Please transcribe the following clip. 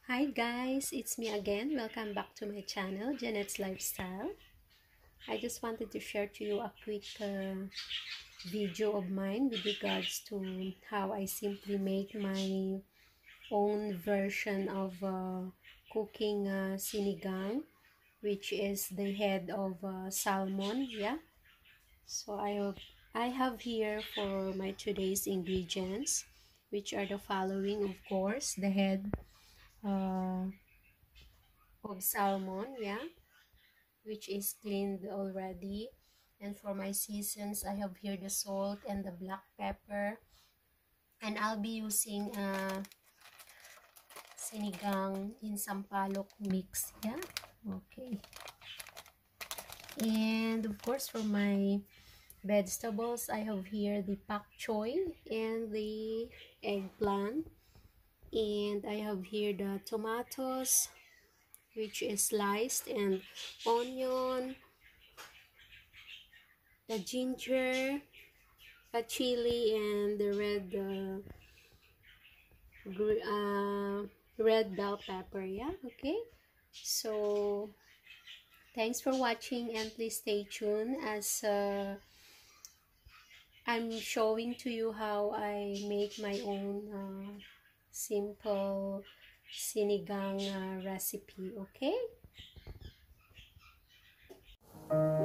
Hi guys, it's me again. Welcome back to my channel, Janet's Lifestyle. I just wanted to share to you a quick video of mine with regards to how I simply make my own version of cooking sinigang, which is the head of salmon. Yeah. So I have here for my today's ingredients, which are the following. Of course, the head uh, of salmon. Yeah, which is cleaned already. And for my seasons, I have here the salt and the black pepper. And I'll be using sinigang in sampalok mix. Yeah, okay. And of course, for my vegetables, I have here the pak choy and the eggplant. And I have here the tomatoes, which is sliced, and onion, the ginger, a chili, and the red bell pepper. Yeah, okay. So thanks for watching, and please stay tuned as I'm showing to you how I make my own simple sinigang recipe. Okay.